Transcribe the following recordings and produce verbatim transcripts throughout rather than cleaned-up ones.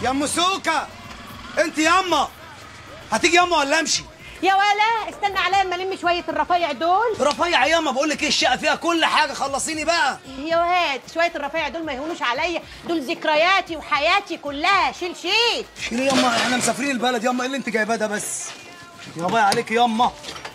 يا ام سوكه، انت ياما هتيجي ياما ولا امشي؟ يا ولا استنى عليا اما الم شويه الرفايع دول. رفيع ياما، بقول لك ايه، الشقه فيها كل حاجه، خلصيني بقى. يا واد شويه الرفايع دول ما يهونوش عليا، دول ذكرياتي وحياتي كلها. شيل شيل شيل ياما، احنا مسافرين البلد ياما، ايه اللي انت جايباه ده بس؟ يا باي عليك ياما.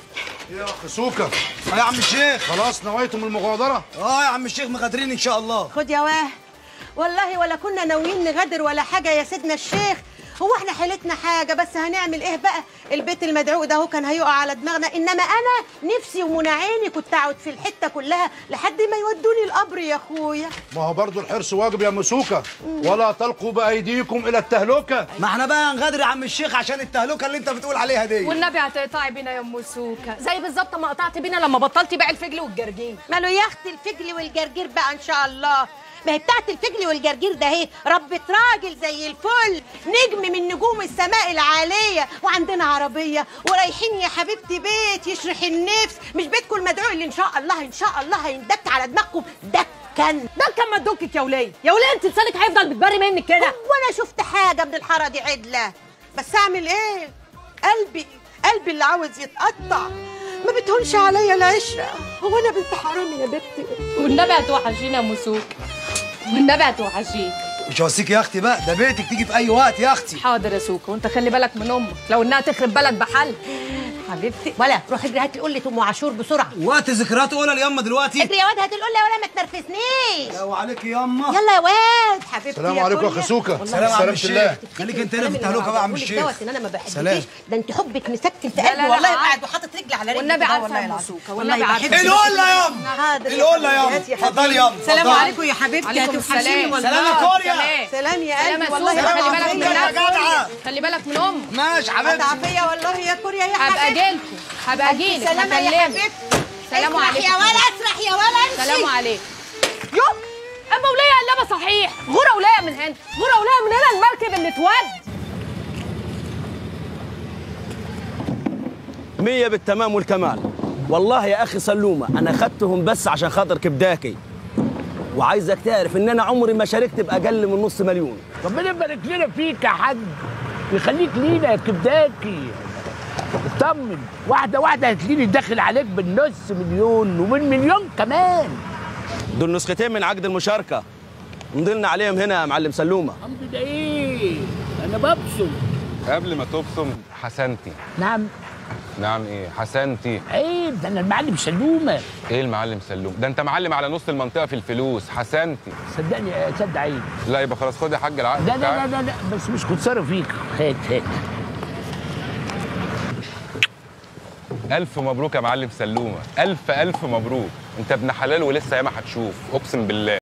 يا اخ سوكه. اه يا عم الشيخ. خلاص نويتم المغادره؟ اه يا عم الشيخ مغادرين ان شاء الله. خد يا واه، والله ولا كنا ناويين نغادر ولا حاجه يا سيدنا الشيخ. هو احنا حيلتنا حاجه؟ بس هنعمل ايه بقى؟ البيت المدعوق ده هو كان هيقع على دماغنا، انما انا نفسي ومنى عيني كنت اقعد في الحته كلها لحد ما يودوني القبر يا اخويا. ما هو برضه الحرص واجب يا ام سوكه، ولا تلقوا بايديكم الى التهلكه. ما احنا بقى هنغادر يا عم الشيخ عشان التهلكه اللي انت بتقول عليها دي. والنبي هتقطعي بينا يا ام سوكه زي بالظبط ما قطعت بينا لما بطلتي بيع الفجل والجرجير. ماله يا اختي الفجل والجرجير بقى ان شاء الله؟ ما هي بتاعت الفجل والجرجير ده اهي ربة راجل زي الفل، نجم من نجوم السماء العالية، وعندنا عربية ورايحين يا حبيبتي بيت يشرح النفس، مش بيتكم المدعو اللي ان شاء الله ان شاء الله هيندك على دماغكم دكا. دكا ما تدكك يا وليه، يا وليه انت لسانك هيفضل بتبري منك كده. وانا شفت حاجة من الحارة دي عدلة، بس اعمل ايه؟ قلبي قلبي اللي عاوز يتقطع، ما بتهونش عليا العشرة. هو انا بنت حرام يا بنتي؟ والنبي هتوحشينا يا ام سوكه، والنبي هتوحشيك. مش هوصيك يا اختي بقى، ده بيتك تيجي في اي وقت يا اختي. حاضر يا سوكه، وانت خلي بالك من امك لو انها تخرب بلد بحل. حبيبتي ولا روح اجري هات لي قله ام عاشور بسرعه. وقت ذكريات قولها لياما دلوقتي. اجري يا واد هات القله ولا ما تنرفزنيش. لو عليك ياما. يلا يا واد حبيبتي. السلام عليكم يا اخ سوكه. سلام يا عم الشيخ. خليك انت انت هنا في التهلكه بقى يا عم الشيخ. ان انا ما بحبكيش. سلام. ده انت حبك مسكن في لا قلبي لا والله، لا. قاعد وحاطط رجلي على رجلي. والنبي عارفه والله يا ام العظيم. سوكه، والنبي عارفه. القله ياما. حاضر القله ياما. اتفضلي ياما. السلام اتفضلي. عليكم يا حبيبتي. عليكم هتوحشيني السلام. والله. سلام يا كوريا. سلام يا سلام قلبي يا والله. سوكه، خلي سلام بالك من عليكم يا نفسك، جدعه. خلي بالك من امك. ماشي حبيبتي. عافيه والله يا كوريا يا حبيبتي. هبقى اجيلكم، هبقى اجيلك. سلام يا حبيبتي. سلام اسرح عليكم يا ولا اسرح يا ولا امشي. سلام عليكم. يوم اما وليه قلبه صحيح، غوره وليه من هنا، غوره وليه من هنا، المركب اللي اتود. مية بالتمام والكمال. والله يا اخي سلومه انا خدتهم بس عشان خاطر كبداكي، وعايزك تعرف ان انا عمري ما شاركت باقل من نص مليون. ربنا يبارك لنا فيك يا حاج ويخليك لينا يا كبداكي. اطمن، واحده واحده هتلاقيني داخل عليك بالنص مليون وبالمليون كمان. دول نسختين من عقد المشاركه مضيلنا عليهم هنا يا معلم سلومه. الحمد لله. ايه انا ببصم. قبل ما تبصم حسنتي. نعم. نعم ايه حسنتي؟ عيب، ده انا المعلم سلومه. ايه المعلم سلوم ده؟ انت معلم على نص المنطقه في الفلوس. حسنتي صدقني صدق عيب. لا يبقى خلاص خد يا حاج العقد. لا لا لا لا بس مش خساره فيك. هات هات. الف مبروك يا معلم سلومه، الف الف مبروك. انت ابن حلال ولسه ياما هتشوف، اقسم بالله.